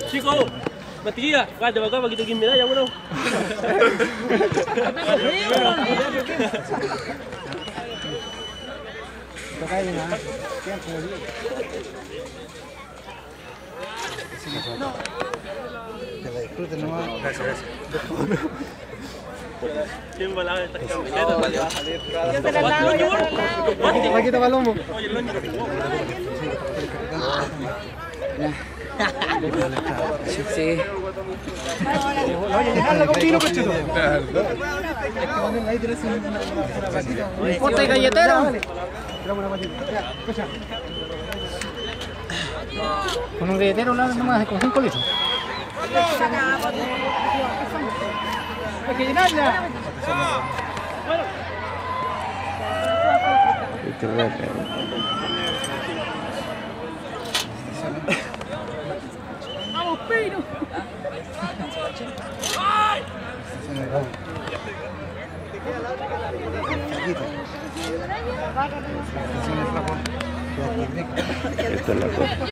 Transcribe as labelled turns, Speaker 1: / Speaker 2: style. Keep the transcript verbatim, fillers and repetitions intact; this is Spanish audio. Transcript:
Speaker 1: Chicos, batería, cállate para acá para que toquen medalla, bueno.
Speaker 2: Que la disfruten nomás. Gracias, gracias.
Speaker 1: ¿Quién va a lavar estas camisetas?
Speaker 3: Yo te la lavo, yo te la lavo.
Speaker 2: Paquita Palomo.
Speaker 1: Oye, el año
Speaker 4: Sí.
Speaker 2: Oye, llenarla con vino, cochito. Ahí tenés una patita.
Speaker 4: ¿No importa el galletero?
Speaker 2: Tiramos una patita. Ya, escucha.
Speaker 4: Con un galletero nomás, con cinco litros.
Speaker 2: Hay que llenarla.
Speaker 3: ¡Vamos, Pino!
Speaker 2: Esto es la cosa.